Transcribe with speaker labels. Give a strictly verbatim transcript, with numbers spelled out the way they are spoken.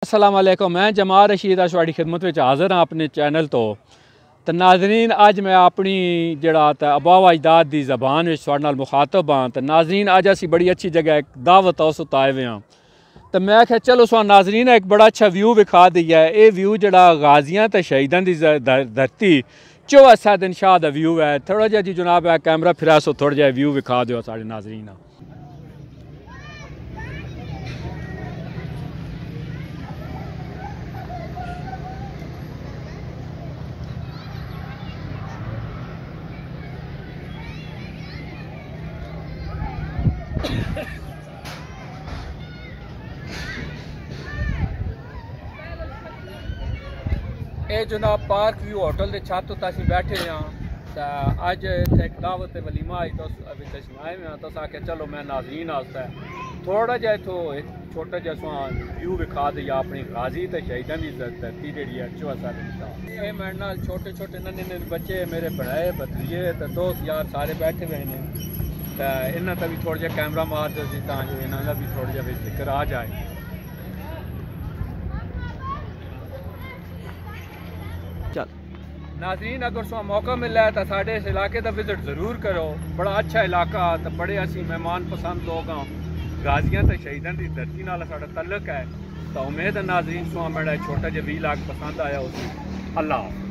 Speaker 1: अस्सलाम वालेकुम, मैं जमाल रशीद थोड़ी खिदमत में हाज़िर हाँ अपने चैनल तो तो नाजरीन अज मैं अपनी जड़ा अबावा अजदाद की जबान में थोड़े नाल मुखातब हाँ। तो नाजरीन अज असी बड़ी अच्छी जगह एक दावत उस उत्ते आए हुए हाँ। तो मैं आख्या चलो सो नाजरीन एक बड़ा अच्छा व्यू विखा दिया है। ये व्यू जड़ा गाजियां तो शहीदों की धरती चौसा दिन शाह का व्यू है। थोड़ा जहा जी जनाब है कैमरा फिरा सो थोड़ा जहा व्यू विखा दो साढ़े नाजरीन। ये जनाब पार्क व्यू होटल के छत उत्ते असीं बैठे हाँ। तो अज इत्थे एक दावत वलीमा आई तो आए हुए हाँ। तो आखे चलो मैं नाजरीन आस्ते थोड़ा जहा इतों एक छोटा जहा व्यू विखा दिया अपनी गाजी तो शहीदों की धरती जी है चौसा ये मेरे नाल छोटे छोटे नन्हे नन्हे बच्चे मेरे पढ़ाए भतीजे तो दोस्त यार सारे बैठे हुए हैं। तो इन्हों का भी थोड़ा जहा कैमरा मार दो जी तां जो इन्हों का भी थोड़ा जहा जिक्र आ जाए। चल नाजरीन अगर सो मौका मिला है तो साढ़े इस इलाके का विजिट ज़रूर करो। बड़ा अच्छा इलाका तो बड़े असी मेहमान पसंद लोग हाँ। गाजियां तो शहीदों की धरती नाल साडा तल्लक है। तो उम्मीद है नाजरीन सो मेरा छोटा जहा वी लाग पसंद आया उस अल्लाह।